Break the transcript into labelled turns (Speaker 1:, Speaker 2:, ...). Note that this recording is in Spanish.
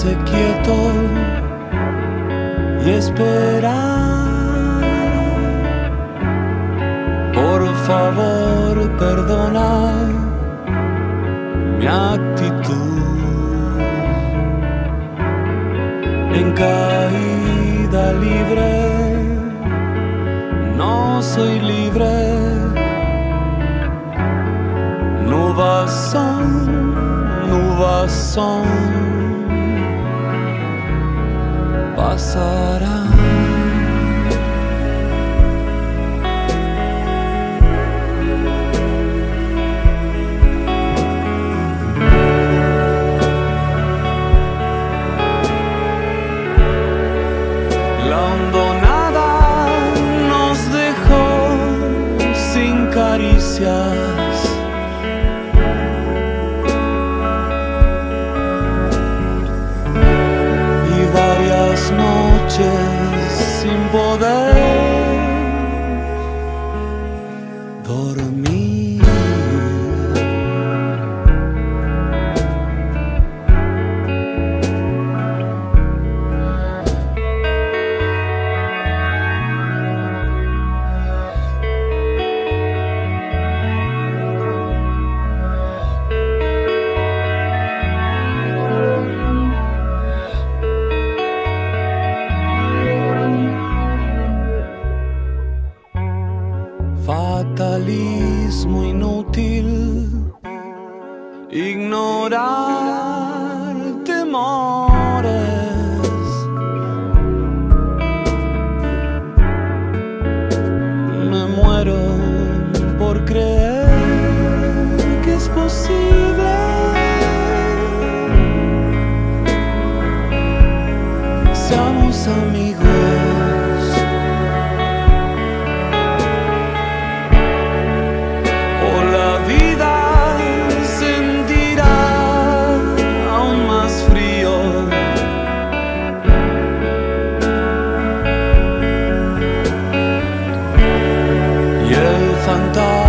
Speaker 1: quedarte quieto y esperar. Por favor, perdona mi actitud en caída libre. No soy libre. Nubes son, pasarán. La hondonada nos dejó sin caricias. Y varias noches sin poder dormir. Fatalismo inútil, ignorar temores. Me muero por creer que es posible. Seamos amigos. Fantasma